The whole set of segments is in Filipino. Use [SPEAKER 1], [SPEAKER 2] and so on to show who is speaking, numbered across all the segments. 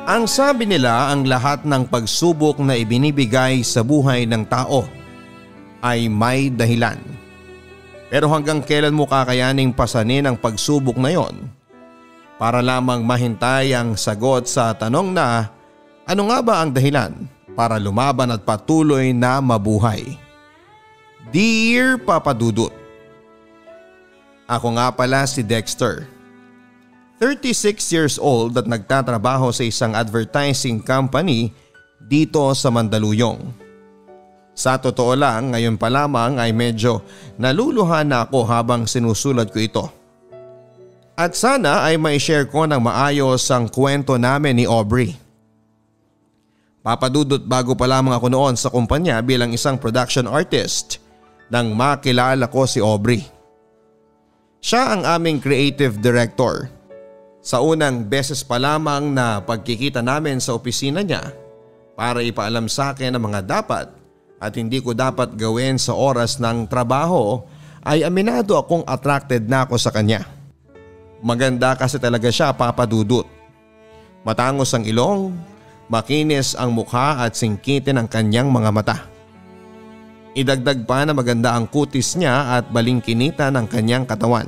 [SPEAKER 1] Ang sabi nila, ang lahat ng pagsubok na ibinibigay sa buhay ng tao ay may dahilan. Pero hanggang kailan mo kakayaning pasanin ang pagsubok na yon para lamang mahintay ang sagot sa tanong na ano nga ba ang dahilan para lumaban at patuloy na mabuhay? Dear Papa Dudut, ako nga pala si Dexter. 36 years old at nagtatrabaho sa isang advertising company dito sa Mandaluyong. Sa totoo lang, ngayon pa lamang ay medyo naluluhan na ako habang sinusulat ko ito. At sana ay mai-share ko ng maayos ang kwento namin ni Aubrey. Papa Dudut, bago pa lamang ako noon sa kumpanya bilang isang production artist nang makilala ko si Aubrey. Siya ang aming creative director. Sa unang beses pa lamang na pagkikita namin sa opisina niya para ipaalam sa akin ang mga dapat at hindi ko dapat gawin sa oras ng trabaho ay aminado akong attracted na ako sa kanya. Maganda kasi talaga siya, Papa Dudut. Matangos ang ilong, makinis ang mukha at singkitin ang kanyang mga mata. Idagdag pa na maganda ang kutis niya at balingkinita ng kanyang katawan.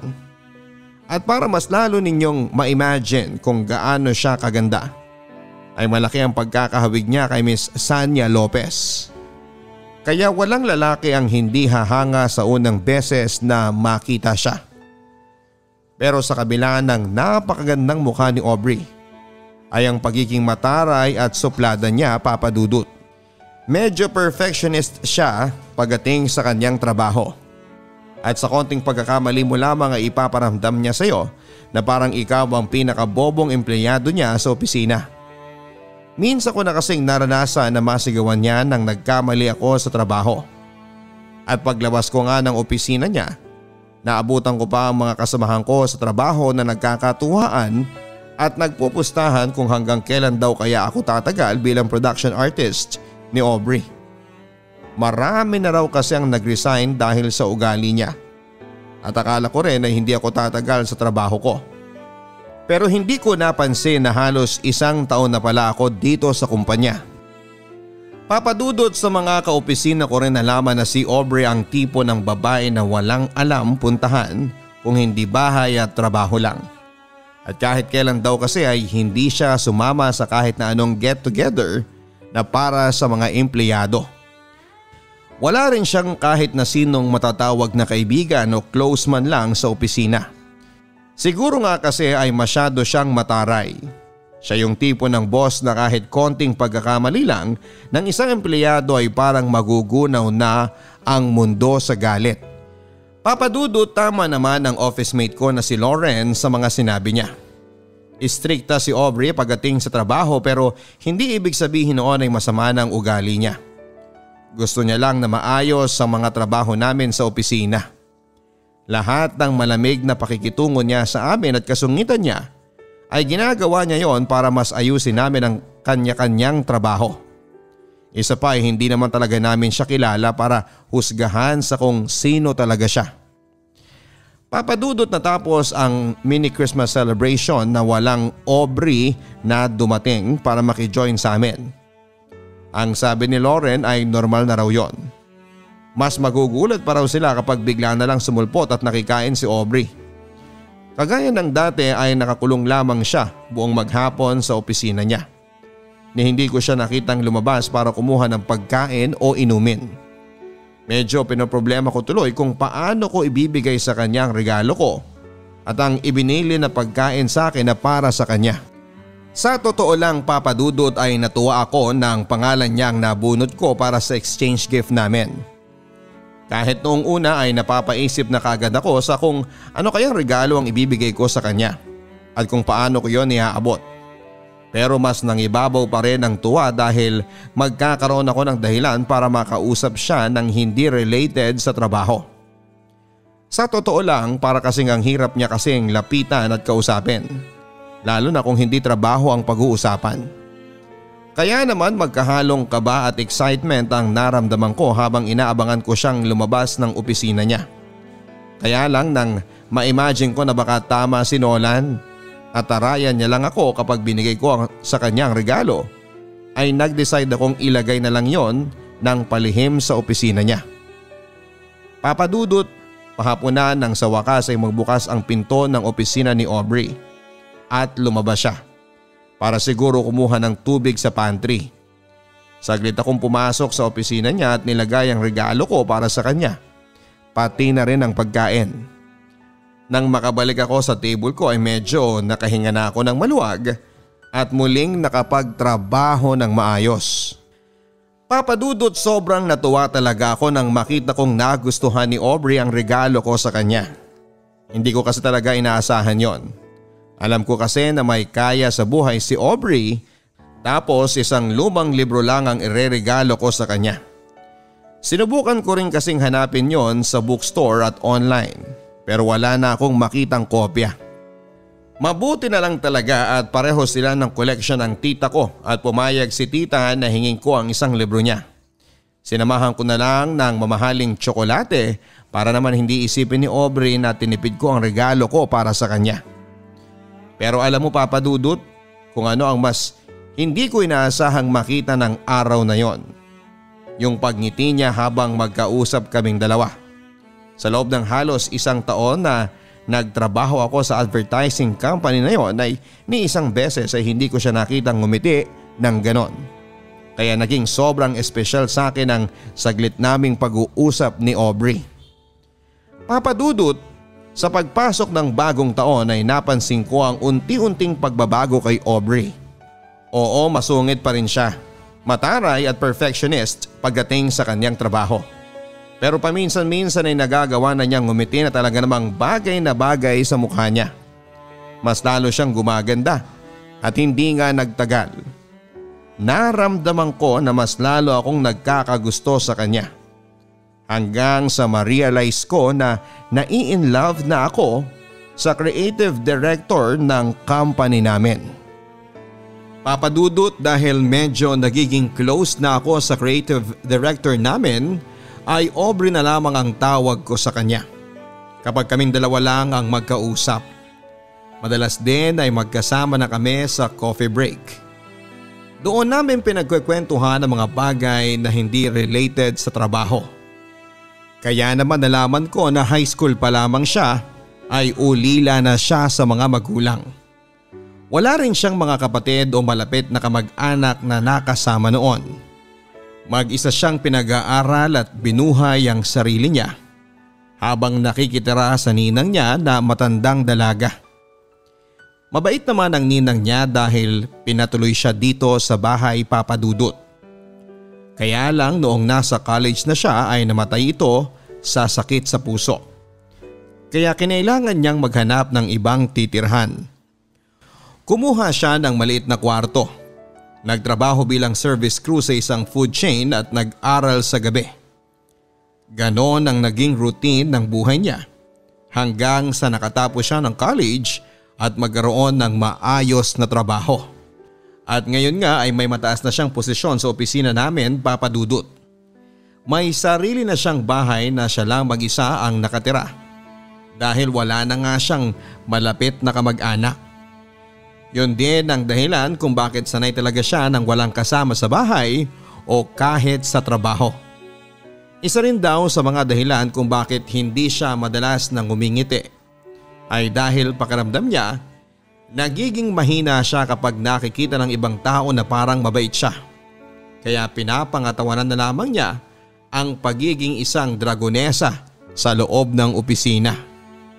[SPEAKER 1] At para mas lalo ninyong ma-imagine kung gaano siya kaganda, ay malaki ang pagkakahawig niya kay Miss Sanya Lopez. Kaya walang lalaki ang hindi hahanga sa unang beses na makita siya. Pero sa kabila ng napakagandang mukha ni Aubrey, ay ang pagiging mataray at suplada niya, Papa Dudut. Medyo perfectionist siya pagdating sa kanyang trabaho. At sa konting pagkakamali mo lamang ay ipaparamdam niya sa iyo na parang ikaw ang pinakabobong empleyado niya sa opisina. Minsan ko na kasing naranasan na masigawan niya nang nagkamali ako sa trabaho. At paglabas ko nga ng opisina niya, naabutan ko pa ang mga kasamahan ko sa trabaho na nagkakatuwaan at nagpupustahan kung hanggang kailan daw kaya ako tatagal bilang production artist ni Aubrey. Marami na raw kasi ang nag-resign dahil sa ugali niya. At akala ko rin na hindi ako tatagal sa trabaho ko. Pero hindi ko napansin na halos 1 taon na pala ako dito sa kumpanya. Papa Dudut, sa mga kaopisina ko rin nalaman na si Aubrey ang tipo ng babae na walang alam puntahan kung hindi bahay at trabaho lang. At kahit kailan daw kasi ay hindi siya sumama sa kahit na anong get together na para sa mga empleyado. Wala rin siyang kahit na sinong matatawag na kaibigan o close man lang sa opisina. Siguro nga kasi ay masyado siyang mataray. Siya yung tipo ng boss na kahit konting pagkakamali lang ng isang empleyado ay parang magugunaw na ang mundo sa galit. Papa Dudut, tama naman ang office mate ko na si Lauren sa mga sinabi niya. Istrikta si Aubrey pagdating sa trabaho pero hindi ibig sabihin noon ay masama ng ugali niya. Gusto niya lang na maayos ang mga trabaho namin sa opisina. Lahat ng malamig na pakikitungo niya sa amin at kasungitan niya ay ginagawa niya yon para mas ayusin namin ang kanya-kanyang trabaho. Isa pa ay hindi naman talaga namin siya kilala para husgahan sa kung sino talaga siya. Papa Dudut, natapos ang mini Christmas celebration na walang Aubrey na dumating para makijoin sa amin. Ang sabi ni Lauren ay normal na raw yon. Mas magugulat pa raw sila kapag bigla na lang sumulpot at nakikain si Aubrey. Kagaya ng dati ay nakakulong lamang siya buong maghapon sa opisina niya. Ni hindi ko siya nakitang lumabas para kumuha ng pagkain o inumin. Medyo pinoproblema ko tuloy kung paano ko ibibigay sa kanya ang regalo ko at ang ibinili na pagkain sa akin na para sa kanya. Sa totoo lang, Papa Dudut, ay natuwa ako ng pangalan niyang nabunot ko para sa exchange gift namin. Kahit noong una ay napapaisip na kagad ako sa kung ano kayang regalo ang ibibigay ko sa kanya at kung paano ko yon iaabot. Pero mas nangibabaw pa rin ang tuwa dahil magkakaroon ako ng dahilan para makausap siya ng hindi related sa trabaho. Sa totoo lang, para kasing ang hirap niya kasing lapitan at kausapin. Lalo na kung hindi trabaho ang pag-uusapan. Kaya naman magkahalong kaba at excitement ang naramdaman ko habang inaabangan ko siyang lumabas ng opisina niya. Kaya lang nang ma-imagine ko na baka tama si Nolan atarayan niya lang ako kapag binigay ko sa kanya ang regalo, ay nag-decide akong ilagay na lang yon ng palihim sa opisina niya. Papa Dudut, pahapunan nang sa wakas ay magbukas ang pinto ng opisina ni Aubrey at lumabas siya para siguro kumuha ng tubig sa pantry. Saglit akong pumasok sa opisina niya at nilagay ang regalo ko para sa kanya, pati na rin ang pagkain. Nang makabalik ako sa table ko ay medyo nakahinga na ako ng maluwag at muling nakapagtrabaho ng maayos. Papa Dudut, sobrang natuwa talaga ako nang makita kong nagustuhan ni Aubrey ang regalo ko sa kanya. Hindi ko kasi talaga inaasahan yon. Alam ko kasi na may kaya sa buhay si Aubrey, tapos isang lumang libro lang ang ireregalo ko sa kanya. Sinubukan ko rin kasing hanapin yon sa bookstore at online, pero wala na akong makitang kopya. Mabuti na lang talaga at pareho sila ng koleksyon ng tita ko at pumayag si tita na hingin ko ang isang libro niya. Sinamahan ko na lang ng mamahaling tsokolate para naman hindi isipin ni Aubrey na tinipid ko ang regalo ko para sa kanya. Pero alam mo Papa Dudut, kung ano ang mas hindi ko inaasahang makita ng araw na yon. Yung pagngiti niya habang magkausap kaming dalawa. Sa loob ng halos isang taon na nagtrabaho ako sa advertising company na yon ay ni isang beses ay hindi ko siya nakitang ngumiti ng ganon. Kaya naging sobrang espesyal sa akin ang saglit naming pag-uusap ni Aubrey. Papa Dudut, sa pagpasok ng bagong taon ay napansin ko ang unti-unting pagbabago kay Aubrey. Oo, masungit pa rin siya. Mataray at perfectionist pagdating sa kanyang trabaho. Pero paminsan-minsan ay nagagawa na niyang ngumiti na talaga namang bagay na bagay sa mukha niya. Mas lalo siyang gumaganda at hindi nga nagtagal. Naramdaman ko na mas lalo akong nagkakagusto sa kanya. Hanggang sa ma-realize ko na nai-inlove na ako sa creative director ng company namin. Papa Dudut, dahil medyo nagiging close na ako sa creative director namin, ay Aubrey na lamang ang tawag ko sa kanya kapag kaming dalawa lang ang magkausap. Madalas din ay magkasama na kami sa coffee break. Doon namin pinagkukwentuhan ang mga bagay na hindi related sa trabaho. Kaya naman nalaman ko na high school pa lamang siya ay ulila na siya sa mga magulang. Wala rin siyang mga kapatid o malapit na kamag-anak na nakasama noon. Mag-isa siyang pinag-aaral at binuhay ang sarili niya habang nakikitira sa ninang niya na matandang dalaga. Mabait naman ang ninang niya dahil pinatuloy siya dito sa bahay Papa Dudut. Kaya lang noong nasa college na siya ay namatay ito sa sakit sa puso. Kaya kinailangan niyang maghanap ng ibang titirhan. Kumuha siya ng maliit na kwarto. Nagtrabaho bilang service crew sa isang food chain at nag-aral sa gabi. Ganon ang naging routine ng buhay niya hanggang sa nakatapos siya ng college at magkaroon ng maayos na trabaho. At ngayon nga ay may mataas na siyang posisyon sa opisina namin, Papa Dudut. May sarili na siyang bahay na siya lang mag-isa ang nakatira dahil wala na nga siyang malapit na kamag-anak. Yun din ang dahilan kung bakit sanay talaga siya nang walang kasama sa bahay o kahit sa trabaho. Isa rin daw sa mga dahilan kung bakit hindi siya madalas nang ngumingiti ay dahil pakiramdam niya nagiging mahina siya kapag nakikita ng ibang tao na parang mabait siya. Kaya pinapangatawanan na lamang niya ang pagiging isang dragonesa sa loob ng opisina.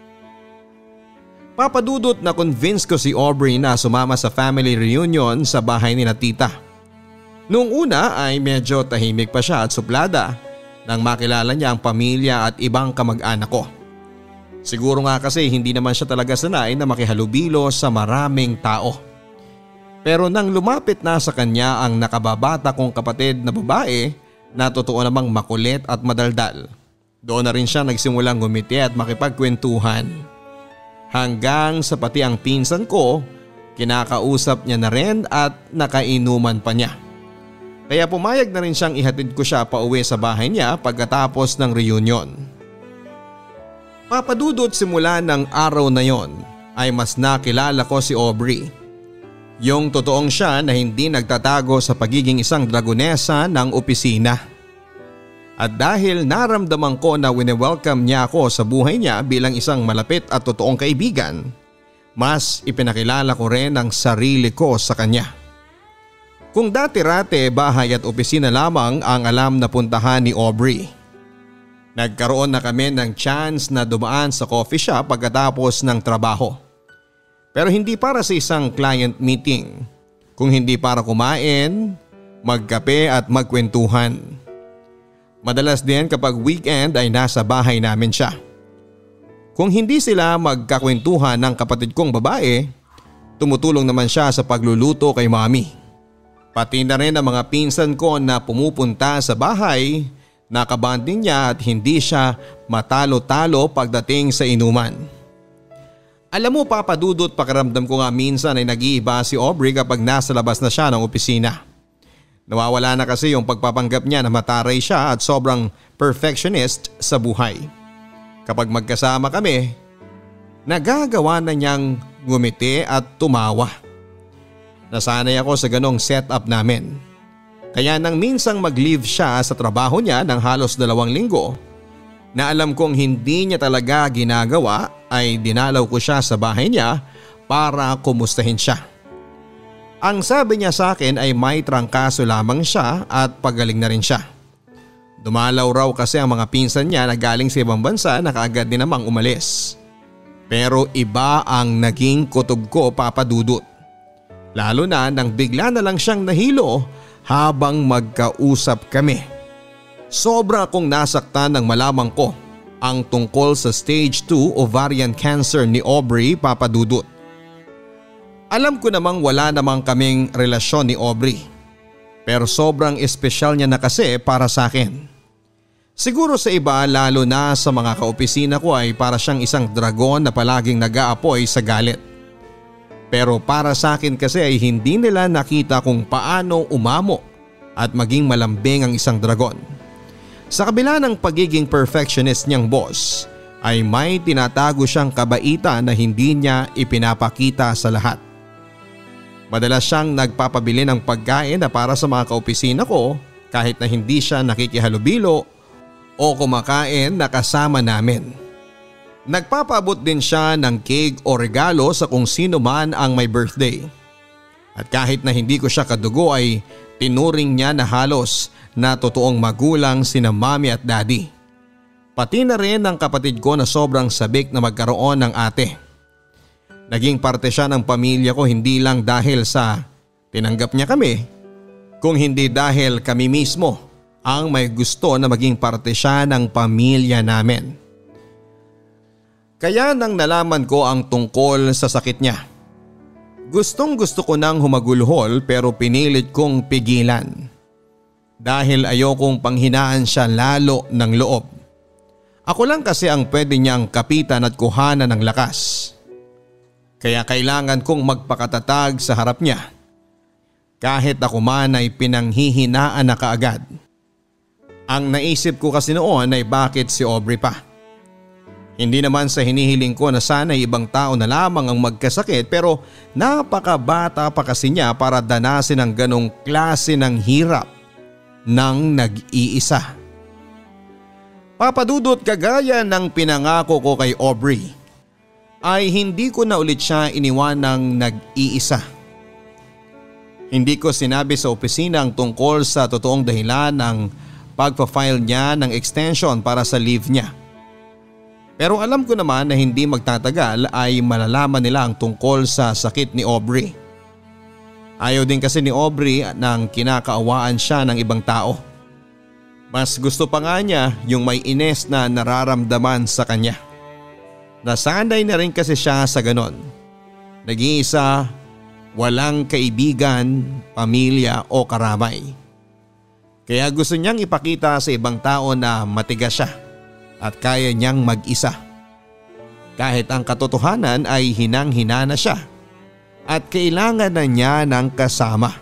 [SPEAKER 1] Papa Dudut, na convince ko si Aubrey na sumama sa family reunion sa bahay ni na tita. Noong una ay medyo tahimik pa siya at suplada nang makilala niya ang pamilya at ibang kamag-anak ko. Siguro nga kasi hindi naman siya talaga sanay na makihalubilo sa maraming tao. Pero nang lumapit na sa kanya ang nakababata kong kapatid na babae na totoo namang makulit at madaldal, doon na rin siya nagsimulang ngumiti at makipagkwentuhan. Hanggang sa pati ang pinsan ko, kinakausap niya na rin at nakainuman pa niya. Kaya pumayag na rin siyang ihatid ko siya pauwi sa bahay niya pagkatapos ng reunion. Papa Dudut, simula ng araw na yon ay mas nakilala ko si Aubrey. Yung totoong siya na hindi nagtatago sa pagiging isang dragonesa ng opisina. At dahil naramdaman ko na wine-welcome niya ako sa buhay niya bilang isang malapit at totoong kaibigan, mas ipinakilala ko rin ang sarili ko sa kanya. Kung dati-rate bahay at opisina lamang ang alam na puntahan ni Aubrey, nagkaroon na kami ng chance na dumaan sa coffee shop pagkatapos ng trabaho. Pero hindi para sa isang client meeting, kung hindi para kumain, magkape at magkwentuhan. Madalas din kapag weekend ay nasa bahay namin siya. Kung hindi sila magkakwentuhan ng kapatid kong babae, tumutulong naman siya sa pagluluto kay mami. Pati na rin ang mga pinsan ko na pumupunta sa bahay, nakabanding niya at hindi siya matalo-talo pagdating sa inuman. Alam mo Papa Dudut, pakiramdam ko nga minsan ay nag-iiba si Aubrey kapag nasa labas na siya ng opisina. Nawawala na kasi yung pagpapanggap niya na mataray siya at sobrang perfectionist sa buhay. Kapag magkasama kami, nagagawa na niyang ngumiti at tumawa. Nasanay ako sa ganong setup namin. Kaya nang minsang mag-leave siya sa trabaho niya ng halos 2 linggo, na alam kong hindi niya talaga ginagawa, ay dinalaw ko siya sa bahay niya para kumustahin siya. Ang sabi niya sa akin ay may trangkaso lamang siya at pagaling na rin siya. Dumalaw raw kasi ang mga pinsan niya na galing sa ibang bansa na kaagad din namang umalis. Pero iba ang naging kutob ko Papa Dudut. Lalo na nang bigla na lang siyang nahilo habang magkausap kami. Sobra akong nasaktan nang malaman ko ang tungkol sa stage 2 ovarian cancer ni Aubrey Papa Dudut. Alam ko namang wala namang kaming relasyon ni Aubrey, pero sobrang espesyal niya na kasi para sa akin. Siguro sa iba lalo na sa mga kaopisina ko ay para siyang isang dragon na palaging nag-aapoy sa galit. Pero para sa akin kasi ay hindi nila nakita kung paano umamo at maging malambing ang isang dragon. Sa kabila ng pagiging perfectionist niyang boss, ay may tinatago siyang kabaitan na hindi niya ipinapakita sa lahat. Madalas siyang nagpapabili ng pagkain na para sa mga kaopisina ko kahit na hindi siya nakikihalubilo o kumakain na kasama namin. Nagpapaabot din siya ng cake o regalo sa kung sino man ang may birthday. At kahit na hindi ko siya kadugo ay tinuring niya na halos na totoong magulang sina mami at daddy. Pati na rin ang kapatid ko na sobrang sabik na magkaroon ng ate. Naging parte siya ng pamilya ko hindi lang dahil sa tinanggap niya kami, kung hindi dahil kami mismo ang may gusto na maging parte siya ng pamilya namin. Kaya nang nalaman ko ang tungkol sa sakit niya, gustong gusto ko nang humagulhol pero pinilit kong pigilan. Dahil ayokong panghinaan siya lalo ng loob. Ako lang kasi ang pwede niyang kapitan at kuhanan ng lakas. Kaya kailangan kong magpakatatag sa harap niya. Kahit ako man ay pinanghihinaan na kaagad. Ang naisip ko kasi noon ay bakit si Aubrey pa. Hindi naman sa hinihiling ko na sana ibang tao na lamang ang magkasakit, pero napakabata pa kasi niya para danasin ang ganong klase ng hirap ng nag-iisa. Papa Dudut, kagaya ng pinangako ko kay Aubrey, ay hindi ko na ulit siya iniwanang nag-iisa. Hindi ko sinabi sa opisina ang tungkol sa totoong dahilan ng pagpa-file niya ng extension para sa leave niya. Pero alam ko naman na hindi magtatagal ay malalaman nila ang tungkol sa sakit ni Aubrey. Ayaw din kasi ni Aubrey nang kinakaawaan siya ng ibang tao. Mas gusto pa nga niya yung may ines na nararamdaman sa kanya. Nasanay na rin kasi siya sa ganon. Nag-iisa, walang kaibigan, pamilya o karamay. Kaya gusto niyang ipakita sa ibang tao na matigas siya at kaya niyang mag-isa. Kahit ang katotohanan ay hinang-hina na siya at kailangan na niya ng kasama.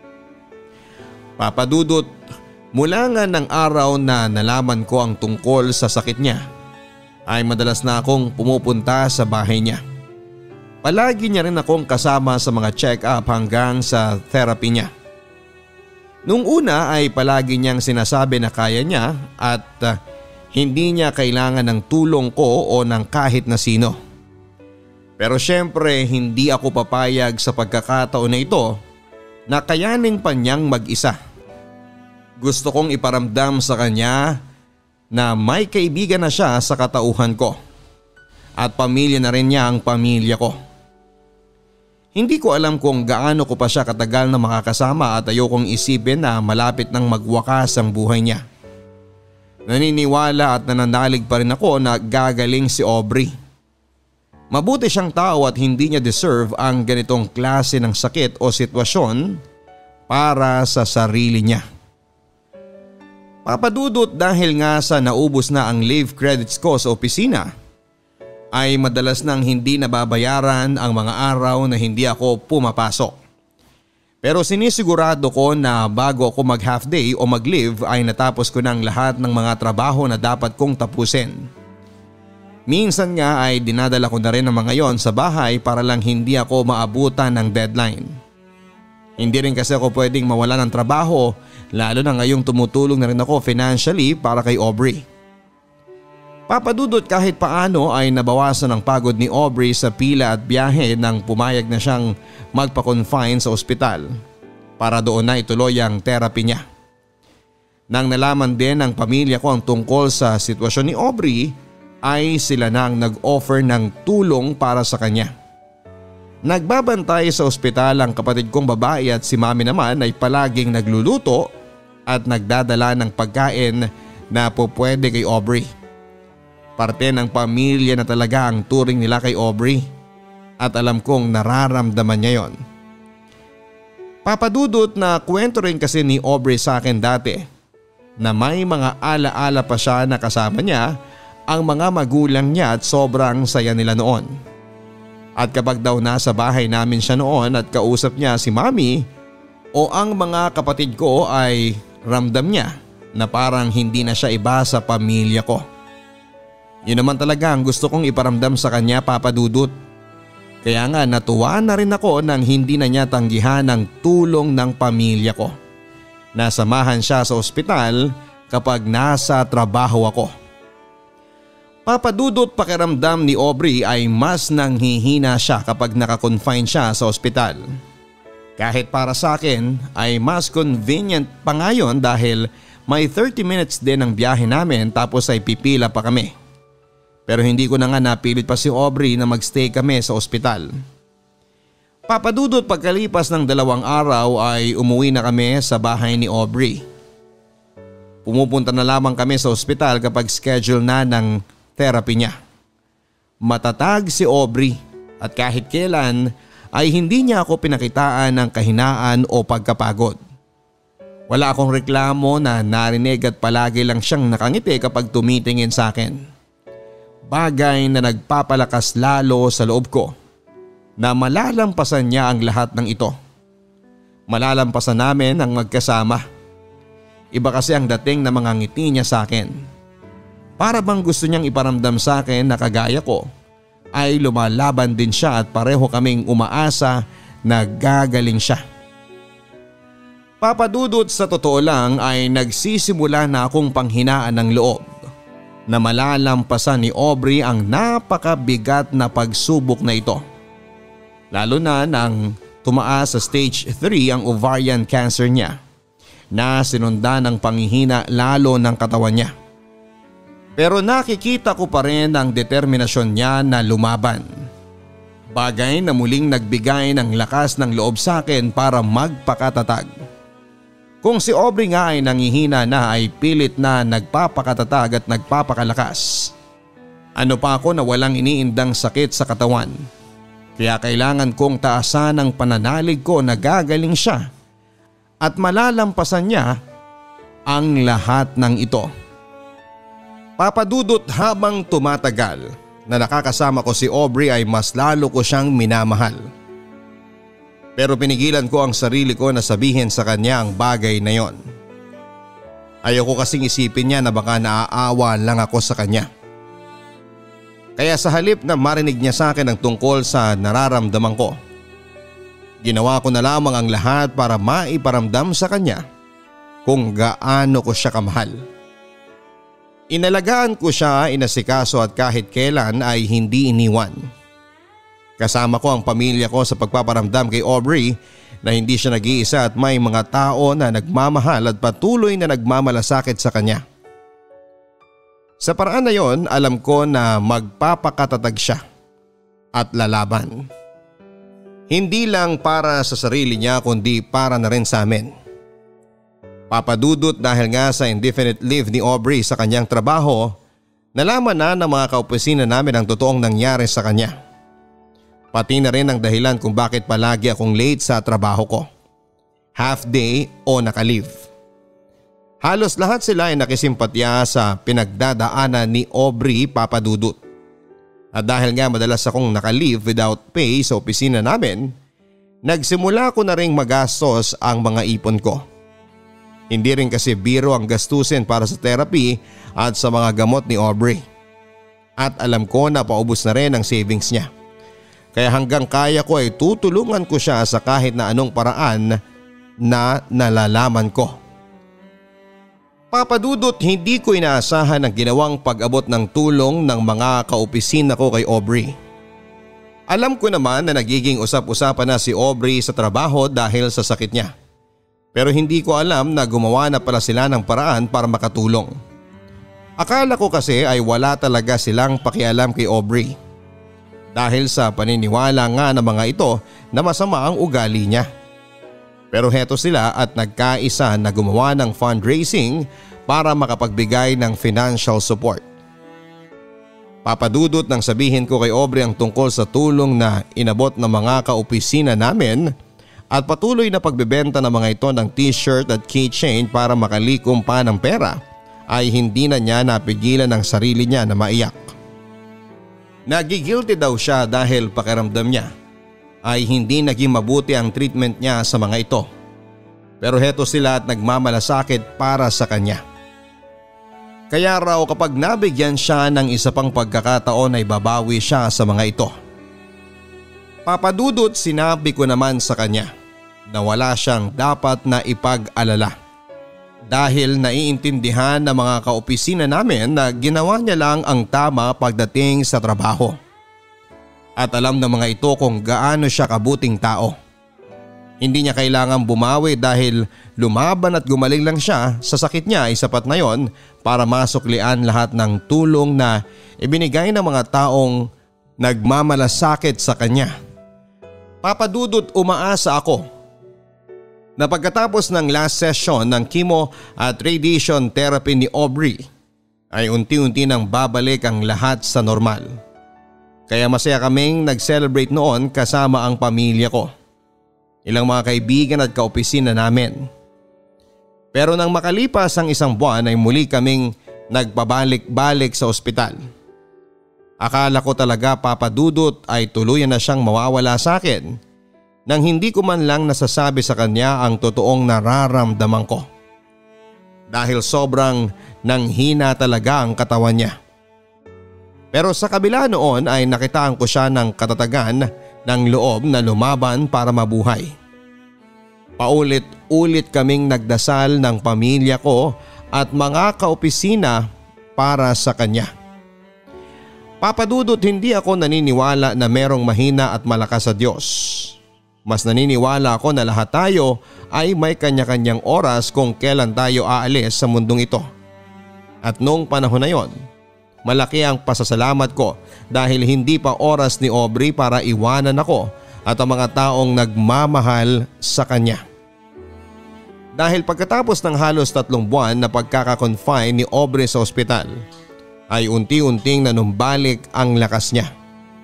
[SPEAKER 1] Papa Dudut, mula nga ng araw na nalaman ko ang tungkol sa sakit niya, ay madalas na akong pumupunta sa bahay niya. Palagi niya rin akong kasama sa mga check-up hanggang sa therapy niya. Nung una ay palagi niyang sinasabi na kaya niya at hindi niya kailangan ng tulong ko o ng kahit na sino. Pero syempre hindi ako papayag sa pagkakataon na ito na kayanin pa niyang mag-isa. Gusto kong iparamdam sa kanya na may kaibigan na siya sa katauhan ko at pamilya na rin niya ang pamilya ko. Hindi ko alam kung gaano ko pa siya katagal na makakasama at ayokong isipin na malapit nang magwakas ang buhay niya. Naniniwala at nananalig pa rin ako na gagaling si Aubrey. Mabuti siyang tao at hindi niya deserve ang ganitong klase ng sakit o sitwasyon para sa sarili niya. Papa Dudut, dahil nga sa naubos na ang leave credits ko sa opisina, ay madalas nang hindi nababayaran ang mga araw na hindi ako pumapasok. Pero sinisigurado ko na bago ako mag half day o mag leave ay natapos ko ng lahat ng mga trabaho na dapat kong tapusin. Minsan nga ay dinadala ko na rin ang mga yon sa bahay para lang hindi ako maabutan ng deadline. Hindi rin kasi ako pwedeng mawala ng trabaho, lalo na ngayong tumutulong na rin ako financially para kay Aubrey. Papa Dudut, kahit paano ay nabawasan ang pagod ni Aubrey sa pila at biyahe nang pumayag na siyang magpa-confine sa ospital para doon na ituloy ang therapy niya. Nang nalaman din ng pamilya ko ang tungkol sa sitwasyon ni Aubrey ay sila nang nag-offer ng tulong para sa kanya. Nagbabantay sa ospital ang kapatid kong babae at si mami naman ay palaging nagluluto at nagdadala ng pagkain na pupwede kay Aubrey. Parte ng pamilya na talaga ang turing nila kay Aubrey at alam kong nararamdaman niya yon. Papa Dudut, na kwento rin kasi ni Aubrey sa akin dati na may mga alaala pa siya na kasama niya ang mga magulang niya at sobrang saya nila noon. At kapag daw nasa bahay namin siya noon at kausap niya si mami o ang mga kapatid ko ay ramdam niya na parang hindi na siya iba sa pamilya ko. Yun naman talaga ang gusto kong iparamdam sa kanya, Papa Dudut. Kaya nga natuwa na rin ako nang hindi na niya tanggihan ang tulong ng pamilya ko. Nasamahan siya sa ospital kapag nasa trabaho ako. Papa Dudut, pakiramdam ni Aubrey ay mas nanghihina siya kapag nakakonfine siya sa ospital. Kahit para sa akin ay mas convenient pa ngayon dahil may 30 minutes din ang biyahe namin tapos ay pipila pa kami. Pero hindi ko na nga napilit pa si Aubrey na magstay kami sa ospital. Papa Dudut, pagkalipas ng 2 araw ay umuwi na kami sa bahay ni Aubrey. Pumupunta na lamang kami sa ospital kapag schedule na ng therapy niya. Matatag si Aubrey at kahit kailan ay hindi niya ako pinakitaan ng kahinaan o pagkapagod. Wala akong reklamo na narinig at palagi lang siyang nakangiti kapag tumitingin sa akin. Bagay na nagpapalakas lalo sa loob ko na malalampasan niya ang lahat ng ito. Malalampasan namin ang magkasama. Iba kasi ang dating na mga ngiti niya sa akin. Para bang gusto niyang iparamdam sa akin na kagaya ko ay lumalaban din siya at pareho kaming umaasa na gagaling siya. Papa Dudut, sa totoo lang ay nagsisimula na akong panghinaan ng loob na malalampasan ni Aubrey ang napakabigat na pagsubok na ito. Lalo na nang tumaas sa stage 3 ang ovarian cancer niya na sinundan ng panghihina lalo ng katawan niya. Pero nakikita ko pa rin ang determinasyon niya na lumaban. Bagay na muling nagbigay ng lakas ng loob sa akin para magpakatatag. Kung si Aubrey nga ay nangihina na ay pilit na nagpapakatatag at nagpapakalakas. Ano pa ako na walang iniindang sakit sa katawan. Kaya kailangan kong taasan ang pananalig ko na gagaling siya at malalampasan niya ang lahat ng ito. Papa Dudut, habang tumatagal na nakakasama ko si Aubrey ay mas lalo ko siyang minamahal. Pero pinigilan ko ang sarili ko na sabihin sa kanya ang bagay na yon. Ayoko kasing isipin niya na baka naaawa lang ako sa kanya. Kaya sa halip na marinig niya sa akin ang tungkol sa nararamdaman ko, ginawa ko na lamang ang lahat para maiparamdam sa kanya kung gaano ko siya kamahal. Inalagaan ko siya, inasikaso at kahit kailan ay hindi iniwan. Kasama ko ang pamilya ko sa pagpaparamdam kay Aubrey na hindi siya nag-iisa at may mga tao na nagmamahal at patuloy na nagmamalasakit sa kanya. Sa paraan na yon, alam ko na magpapakatatag siya at lalaban. Hindi lang para sa sarili niya kundi para na rin sa amin. Papa Dudut, dahil nga sa indefinite leave ni Aubrey sa kanyang trabaho, nalaman na ng mga kaopisina namin ang totoong nangyari sa kanya. Pati na rin ang dahilan kung bakit palagi akong late sa trabaho ko. Half day o naka-leave. Halos lahat sila ay nakisimpatya sa pinagdadaanan ni Aubrey, Papa Dudut. At dahil nga madalas akong naka-leave without pay sa opisina namin, nagsimula ko na ring magastos ang mga ipon ko. Hindi rin kasi biro ang gastusin para sa therapy at sa mga gamot ni Aubrey. At alam ko na paubos na rin ang savings niya. Kaya hanggang kaya ko ay tutulungan ko siya sa kahit na anong paraan na nalalaman ko. Papa Dudut, hindi ko inaasahan ang ginawang pag-abot ng tulong ng mga kaopisina ko kay Aubrey. Alam ko naman na nagiging usap-usapan na si Aubrey sa trabaho dahil sa sakit niya. Pero hindi ko alam na gumawa na pala sila ng paraan para makatulong. Akala ko kasi ay wala talaga silang pakialam kay Aubrey. Dahil sa paniniwala nga ng mga ito na masama ang ugali niya. Pero heto sila at nagkaisa na gumawa ng fundraising para makapagbigay ng financial support. Papa Dudut, nang sabihin ko kay Aubrey ang tungkol sa tulong na inabot ng mga kaopisina namin at patuloy na pagbebenta ng mga ito ng t-shirt at keychain para makalikom pa ng pera, ay hindi na niya napigilan ang sarili niya na maiyak. Nagigilty daw siya dahil pakiramdam niya ay hindi naging mabuti ang treatment niya sa mga ito. Pero heto sila at nagmamalasakit para sa kanya. Kaya raw kapag nabigyan siya ng isa pang pagkakataon ay babawi siya sa mga ito. Papa Dudut, sinabi ko naman sa kanya na wala siyang dapat na ipag-alala. Dahil naiintindihan ng mga kaopisina namin na ginawa niya lang ang tama pagdating sa trabaho. At alam ng mga ito kung gaano siya kabuting tao. Hindi niya kailangang bumawi dahil lumaban at gumaling lang siya sa sakit niya ay sapat na yon para masuklian lahat ng tulong na ibinigay ng mga taong nagmamalasakit sa kanya. Papa Dudut, umaasa ako na pagkatapos ng last session ng chemo at radiation therapy ni Aubrey ay unti-unti nang babalik ang lahat sa normal. Kaya masaya kaming nag-celebrate noon kasama ang pamilya ko. Ilang mga kaibigan at kaopisina namin. Pero nang makalipas ang isang buwan ay muli kaming nagpabalik-balik sa ospital. Akala ko talaga, Papa Dudut, ay tuluyan na siyang mawawala sa akin nang hindi ko man lang nasasabi sa kanya ang totoong nararamdaman ko. Dahil sobrang nanghina talaga ang katawan niya. Pero sa kabila noon ay nakitaan ko siya ng katatagan ng loob na lumaban para mabuhay. Paulit-ulit kaming nagdasal ng pamilya ko at mga kaopisina para sa kanya. Papa Dudut, hindi ako naniniwala na merong mahina at malakas sa Diyos. Mas naniniwala ako na lahat tayo ay may kanya-kanyang oras kung kailan tayo aalis sa mundong ito. At noong panahon na yon, malaki ang pasasalamat ko dahil hindi pa oras ni Aubrey para iwanan ako at ang mga taong nagmamahal sa kanya. Dahil pagkatapos ng halos 3 buwan na pagkakakonfine ni Aubrey sa ospital, ay unti-unting nanumbalik ang lakas niya.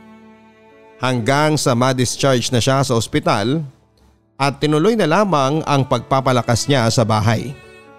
[SPEAKER 1] Hanggang sa ma-discharge na siya sa ospital at tinuloy na lamang ang pagpapalakas niya sa bahay.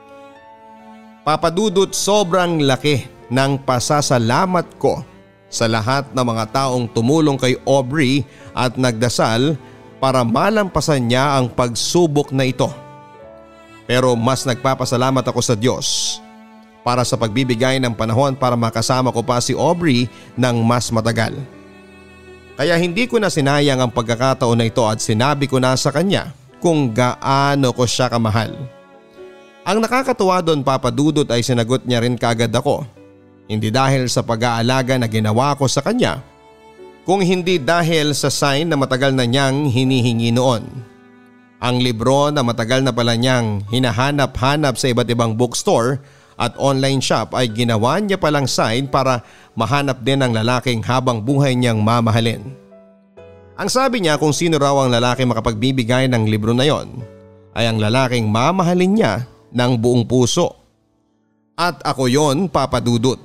[SPEAKER 1] Papa Dudut, sobrang laki ng pasasalamat ko sa lahat ng mga taong tumulong kay Aubrey at nagdasal para malampasan niya ang pagsubok na ito. Pero mas nagpapasalamat ako sa Diyos para sa pagbibigay ng panahon para makasama ko pa si Aubrey ng mas matagal. Kaya hindi ko na sinayang ang pagkakataon na ito at sinabi ko na sa kanya kung gaano ko siya kamahal. Ang nakakatuwa doon, Papa Dudut, ay sinagot niya rin kaagad ako. Hindi dahil sa pag-aalaga na ginawa ko sa kanya, kung hindi dahil sa sign na matagal na niyang hinihingi noon. Ang libro na matagal na pala niyang hinahanap-hanap sa iba't ibang bookstore at online shop ay ginawa niya palang sign para mahanap din ang lalaking habang buhay niyang mamahalin. Ang sabi niya kung sino raw ang lalaki makapagbibigay ng libro na yon ay ang lalaking mamahalin niya ng buong puso. At ako yon, Papa Dudut.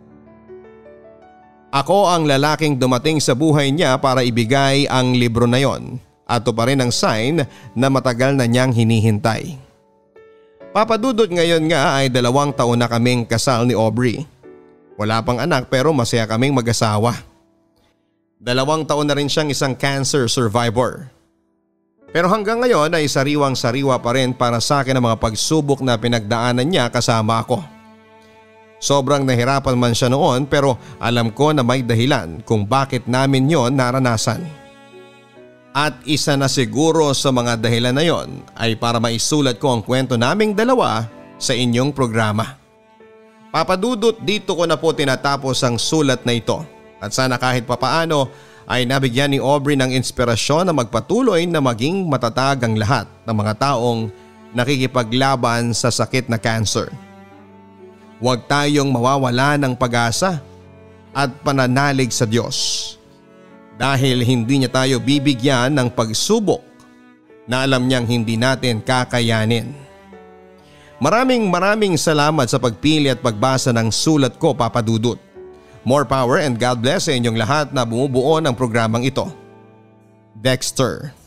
[SPEAKER 1] Ako ang lalaking dumating sa buhay niya para ibigay ang libro na yon at ito pa rin ang sign na matagal na niyang hinihintay. Papa Dudut, ngayon nga ay 2 taon na kaming kasal ni Aubrey. Wala pang anak pero masaya kaming mag-asawa. 2 taon na rin siyang isang cancer survivor. Pero hanggang ngayon ay sariwang-sariwa pa rin para sa akin ang mga pagsubok na pinagdaanan niya kasama ako. Sobrang nahirapan man siya noon pero alam ko na may dahilan kung bakit namin yon naranasan. At isa na siguro sa mga dahilan na yon ay para maisulat ko ang kwento naming dalawa sa inyong programa. Papa Dudut, dito ko na po tinatapos ang sulat na ito at sana kahit papaano ay nabigyan ni Aubrey ng inspirasyon na magpatuloy na maging matatag ang lahat ng mga taong nakikipaglaban sa sakit na cancer. Huwag tayong mawawala ng pag-asa at pananalig sa Diyos. Dahil hindi niya tayo bibigyan ng pagsubok na alam niyang hindi natin kakayanin. Maraming salamat sa pagpili at pagbasa ng sulat ko, Papa Dudut. More power and God bless sa inyong lahat na bumubuo ng programang ito. Dexter.